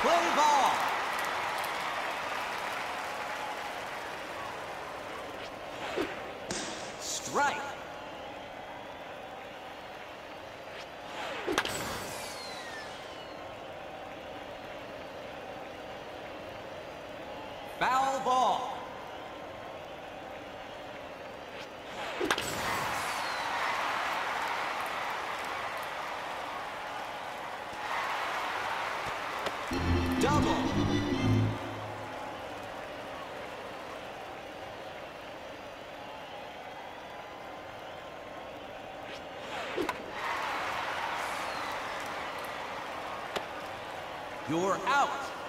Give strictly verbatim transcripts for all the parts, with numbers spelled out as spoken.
Play ball. Strike. Foul ball. Double. You're out.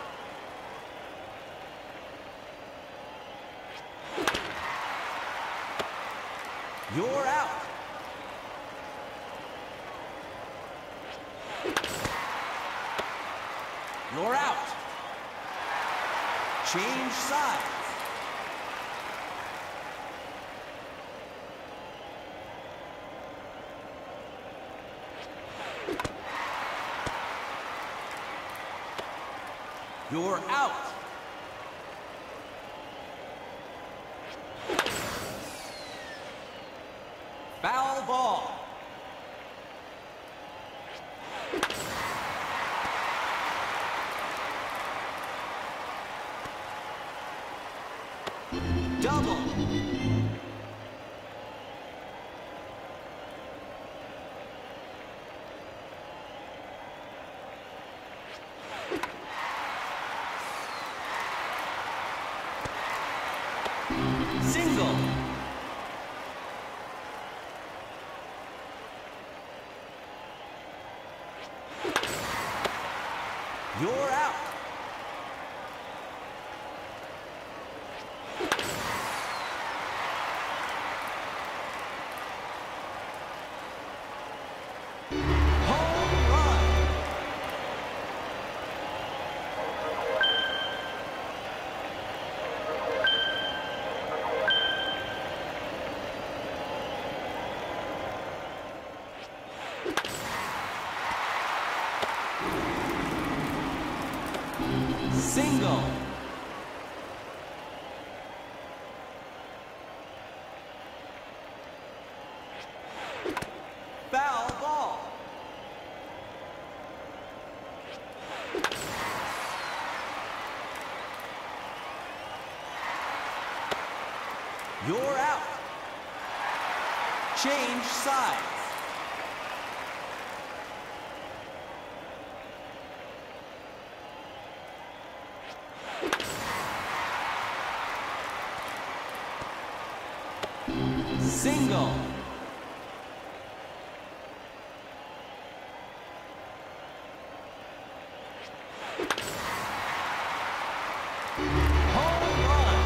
You're out. You're out. Change sides. You're out. Foul ball. Double. Single. You're out. Home run. Single. Foul ball. You're out. Change sides. Single. Home run.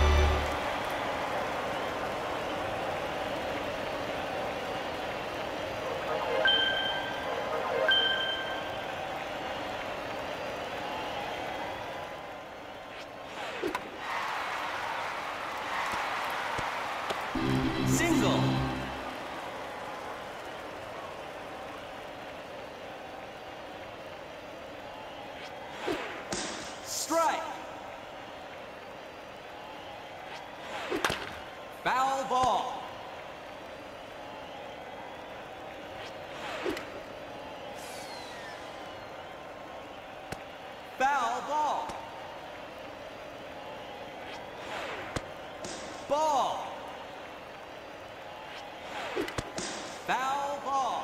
Single. Strike. Foul ball. Foul ball. Ball. Foul ball.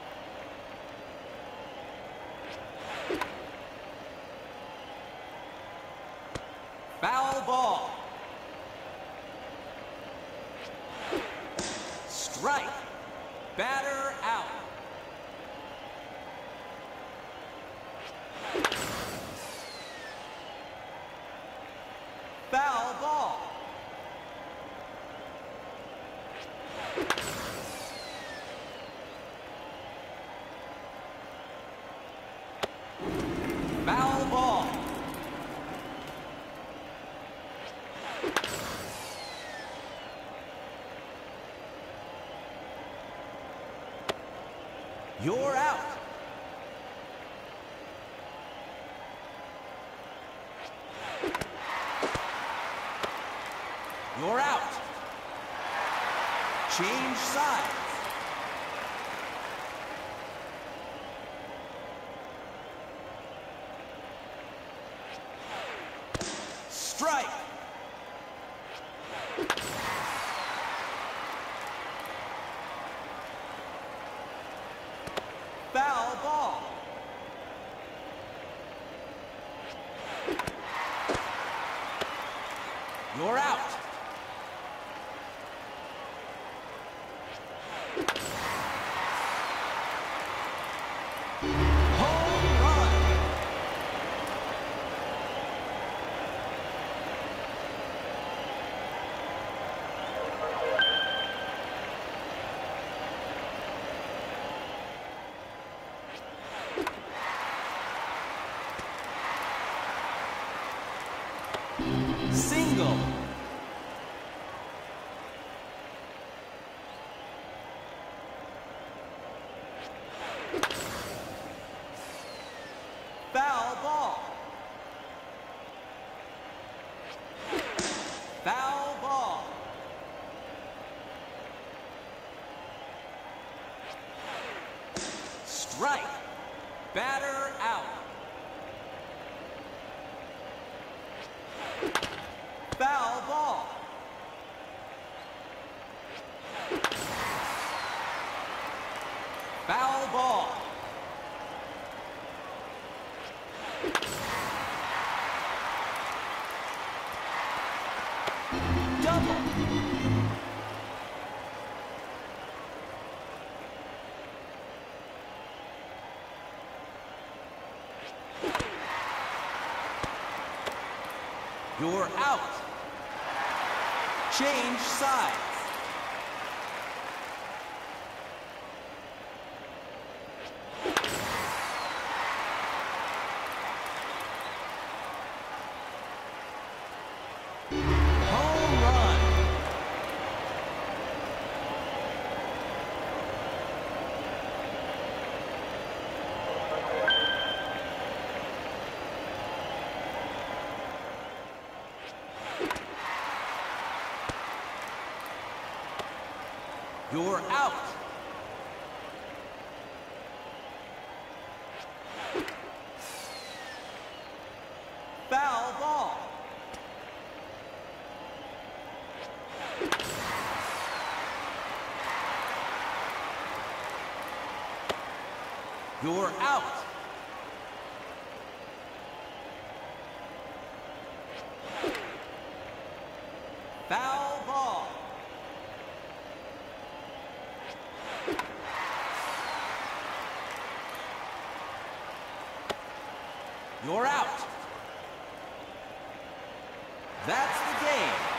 Foul ball. Strike. Batter out. Foul ball. Foul ball. You're out. You're out. Change sides. Strike. Foul ball. You're out. Home run. Single. Foul ball. Foul ball. Strike. Batter out. Foul ball. Foul ball. Double. You're out. Change sides. Home run. You're out. Foul ball. You're out. Foul ball. You're out. That's the game.